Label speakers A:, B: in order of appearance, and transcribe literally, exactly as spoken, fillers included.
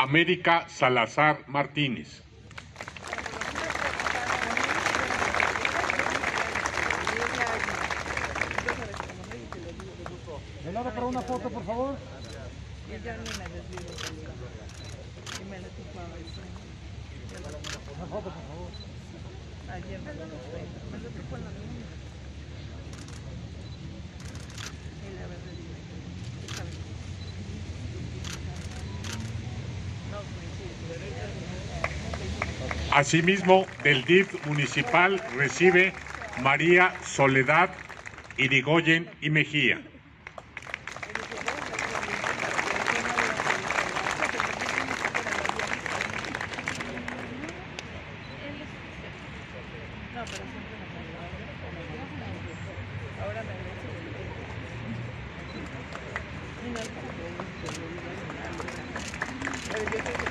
A: América Salazar Martínez.
B: ¿De lado para una foto, por favor? Una foto, por favor.
A: Asimismo, del D I F municipal recibe María Soledad Irigoyen y Mejía.
C: Ahora me